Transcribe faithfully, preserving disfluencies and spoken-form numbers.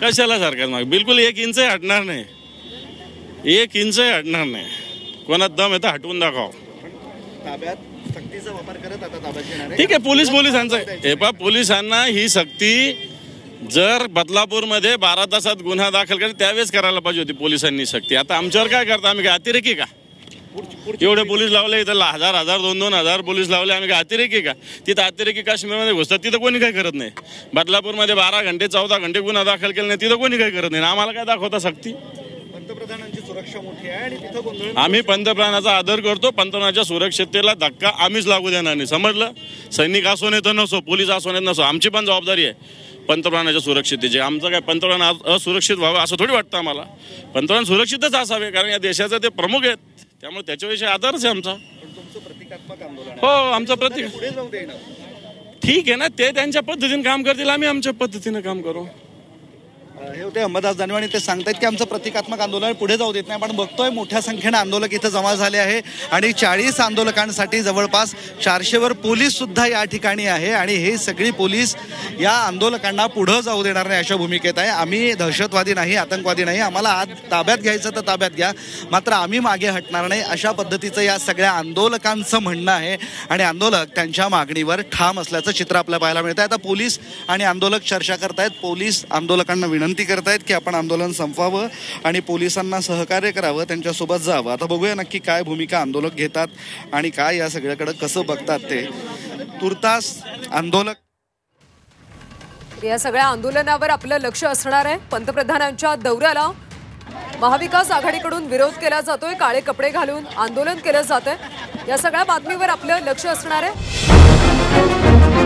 कशाला सरकार मागे? बिलकुल एक इंच हटणार नाही, एक इंच हटणार नाही. कोणात दम येतं हटवून दाखव. ताब्यात सक्तीचा वापर करत आता ताब्यात घेणार आहे. ठीक आहे, पोलीस पोलिसांचं हे पा पोलिसांना ही सक्ती जर बदलापूरमध्ये बारा तासात गुन्हा दाखल कर त्यावेळेस करायला पाहिजे होती पोलिसांनी सक्ती. आता आमच्यावर काय करता? आम्ही काय अतिरेकी का? एवढे पोलीस लावले, इथं हजार हजार दोन दोन हजार पोलीस लावले, आम्ही काय अतिरेकी का? तिथं अतिरेकी काश्मीरमध्ये घुसतात, तिथं कोणी काय करत नाही. बदलापूरमध्ये बारा घंटे चौदा घंटे गुन्हा दाखल केला नाही, तिथं कोणी काय करत नाही. आम्हाला काय दाखवता सक्ती? पंतप्रधानांची सुरक्षा मोठी आहे आणि तिथं गोंधळ. आम्ही पंतप्रधानाचा आदर करतो, पंतप्रधानाच्या सुरक्षिततेला धक्का आम्हीच लागू देणार नाही. समजलं? सैनिक असो नाही तर नसो, पोलीस असो नाही नसो, आमची पण जबाबदारी आहे पंतप्रधानाच्या सुरक्षिततेची. आमचं काय पंतप्रधान असुरक्षित व्हावं असं थोडी वाटतं आम्हाला. पंतप्रधान सुरक्षितच असावे, कारण या देशाचे ते प्रमुख आहेत, त्यामुळे त्याच्याविषयी आदरच आहे आमचा. तुमचं प्रतिकात्मक आंदोलन हो, आमचं प्रतीक पुढे जाऊ देणार. ठीक आहे ना, ते त्यांच्या पद्धतीने काम करतील, आम्ही आमच्या पद्धतीने काम करू. हे होते अंबादास दानवे आणि ते सांगतायत की आमचं प्रतिकात्मक आंदोलन पुढे जाऊ देत नाही. आपण बघतोय मोठ्या संख्येने आंदोलक इथं जमा झाले आहे आणि चाळीस आंदोलकांसाठी जवळपास चारशेवर पोलीस सुद्धा या ठिकाणी आहे आणि हे सगळी पोलीस या आंदोलकांना पुढे जाऊ देणार नाही अशा भूमिकेत आहे. आम्ही दहशतवादी नाही, आतंकवादी नाही, आम्हाला आज ताब्यात घ्यायचं तर ताब्यात घ्या, मात्र आम्ही मागे हटणार नाही अशा पद्धतीचं या सगळ्या आंदोलकांचं म्हणणं आहे आणि आंदोलक त्यांच्या मागणीवर ठाम असल्याचं चित्र आपल्याला पाहायला मिळतं. आता पोलीस आणि आंदोलक चर्चा करतायत. पोलीस आंदोलकांना विनंती करतायत की आपण आंदोलन संपवावं आणि पोलिसांना सहकार्य करावं, त्यांच्यासोबत जावं. आता बघूया नक्की काय भूमिका आंदोलक घेतात आणि काय या सगळ्याकडे कसं बघतात ते. तुर्तास आंदोलक या सगळ्या आंदोलनावर आपलं लक्ष असणार आहे. पंतप्रधानांच्या दौऱ्याला महाविकास आघाडीकडून विरोध केला जातोय, काळे कपडे घालून आंदोलन केलं जातंय. या सगळ्या बातमीवर आपलं लक्ष असणार आहे.